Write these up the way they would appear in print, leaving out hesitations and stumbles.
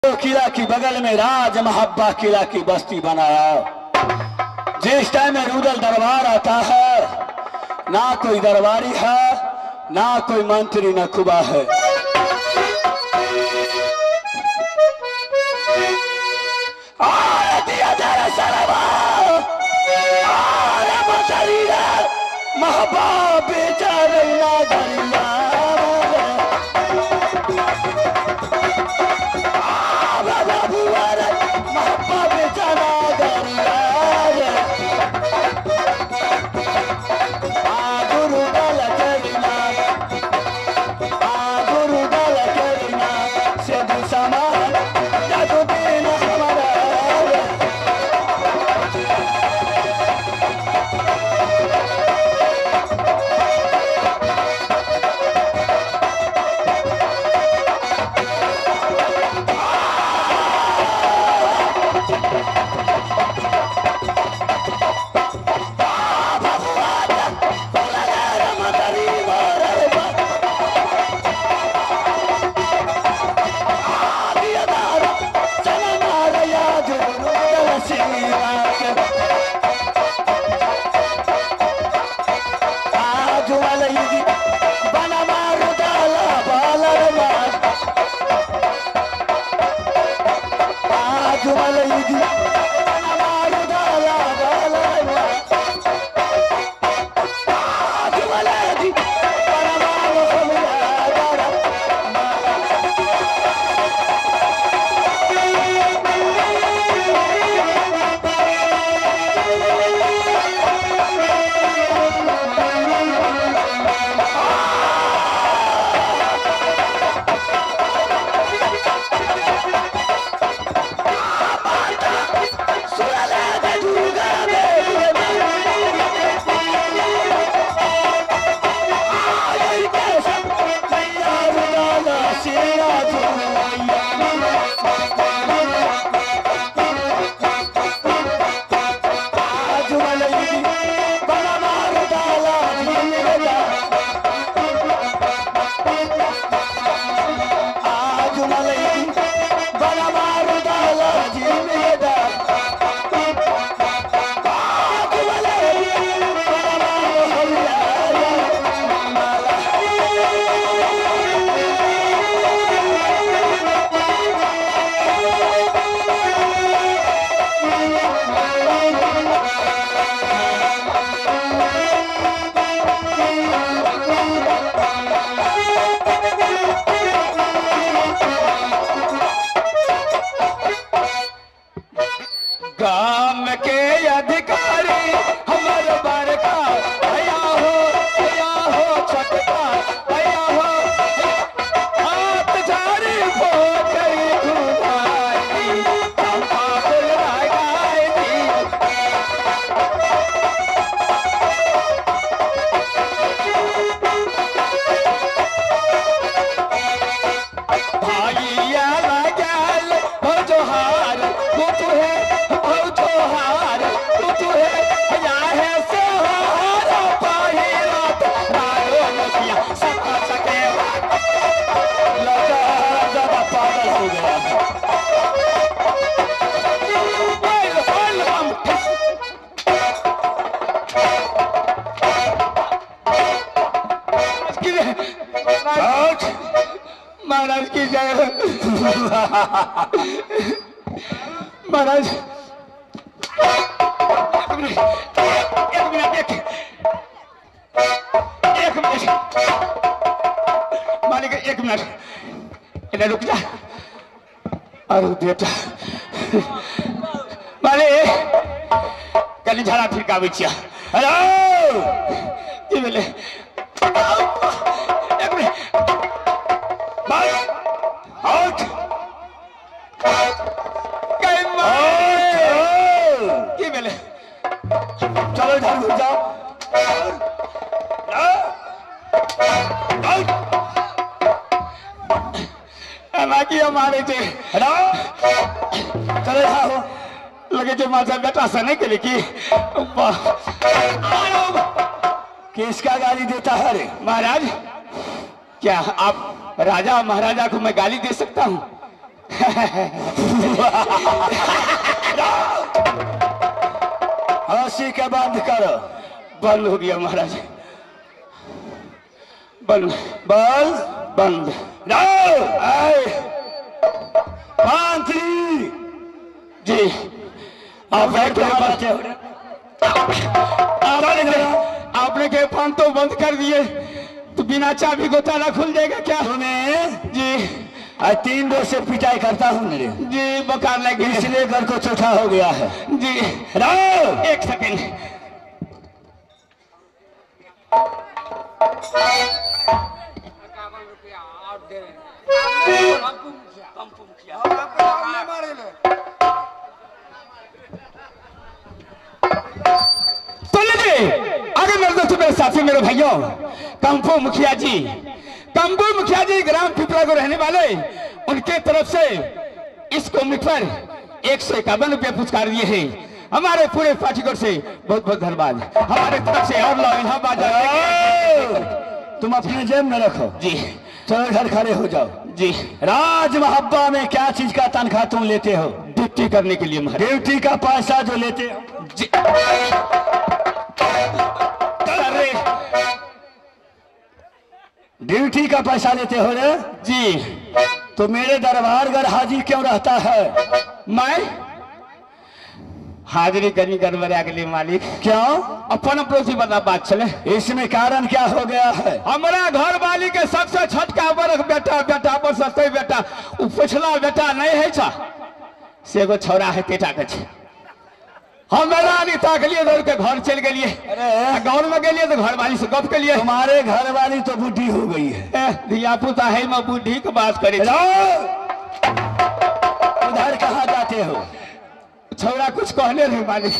किला की बगल में राज महब्बा किला की बस्ती बनाया। जिस टाइम में रूदल दरबार आता है, ना कोई दरबारी है, ना कोई मंत्री, न खुबा है। महबा बेचा रैना धरिया महबा बेचाना धरिया गुरु दल करीना से दुसमा जादू दिन हमारा गाम के अधिकारी हमर बड़का भैया हो छोटका भैया हो हाथ झाड़ी भोजरी घुमाई चंपा बुलाई भाइया लगल हो जोहार तू है महाराज की जय। महाराज एक मिनट मालिक, एक मिनट इन्हें रुक जा। अरे बेटा मालिक कल झाड़ा फिर का बचिया। हेलो ये बोले एक मिनट चलो इधर घुस जाओ। हमारे चले जाओ लगे जो माझा बेटा सने के लिए किसका गाली देता है रे महाराज? क्या आप राजा महाराजा को मैं गाली दे सकता हूँ? हंसी के बंद करो। बंद हो गया महाराज, बंद बल बंद। मंत्री जी आप बैठे आपने के फोन तो बंद कर दिए तो बिना चाबी को ताला खुल जाएगा क्या? तुम्हें जी 3 रोज से पिटाई करता हूँ मेरे जी बुखार लगे इसलिए घर को चौथा हो गया है। जी एक सेकेंड। तो लीजिए आगे मेरे दोस्तों, मेरे साथी, मेरे भाइयों, कंपू मुखिया जी ग्राम पिपरा को रहने वाले, उनके तरफ से इस कॉमिक पर 151 रुपये पुरस्कार दिए हैं। हमारे पूरे पार्टीगढ़ से बहुत बहुत धन्यवाद। हमारे तरफ से और लो इलाहाबाद तुम अपने जेब में रखो जी। चलो घर खड़े हो जाओ जी राज मोहब्बा में क्या चीज का तनख्वाह तुम लेते हो? ड्यूटी करने के लिए महाराज। ड्यूटी का पैसा जो लेते हो जी ड्यूटी का पैसा लेते हो रे जी। तो मेरे दरबार घर हाजिर क्यों रहता है? मैं हाजिरी करनी गड़बड़ा के लिए मालिक। क्यों? अपन पड़ोसी बता बात चले। इसमें कारण क्या हो गया है? हमारा घर वाली के सबसे छटका बरख बेटा पर सस्ते बेटा उ पिछला बेटा नहीं है छा से एगो छौरा है तेटा के छे। हम मेरा नहीं ताक लिए दौड़ के घर चल गए। अरे गाँव में गए तो घर वाली से गप के लिए। तुम्हारे घर वाली तो बुढ़ी हो गई है। धिया पुता है मैं बुढ़ी की बात करे। उधर कहाँ जाते हो? छौरा कुछ कहने रहे मालिक।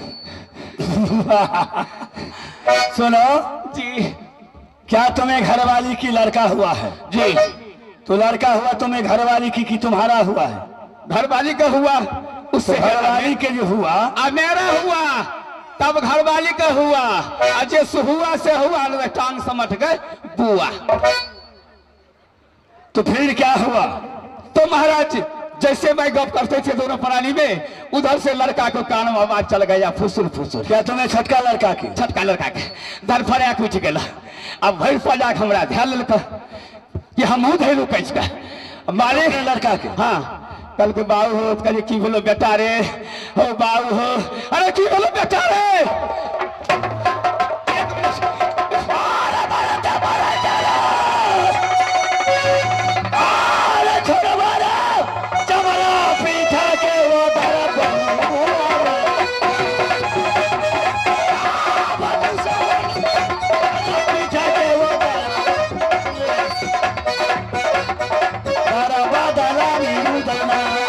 सुनो जी क्या तुम्हें घरवाली की लड़का हुआ है? जी तो लड़का हुआ तुम्हें घरवाली की कि तुम्हारा हुआ है? घरवाली का हुआ, उससे घरवाली के जो हुआ मेरा हुआ तब घरवाली का हुआ। अजय सुहुआ से हुआ टांग समझ गए बुआ। तो फिर क्या हुआ? तो महाराज जैसे मैं गप करते थे दोनों प्राणी में, उधर से लड़का को कान में आवाज चल गया फुसुर फुसुर। क्या तुम्हें छटका लड़का की? छटका लड़का के दर फरिया कुछ गला। अब भैर पजा हमरा ध्यान ललका कि हम धैलू कैसे मारे लड़का के। हाँ कल के बाबू हो कल की बोलो बेटा रे हो बाबू हो। अरे की बोलो बेटा रे बड़ा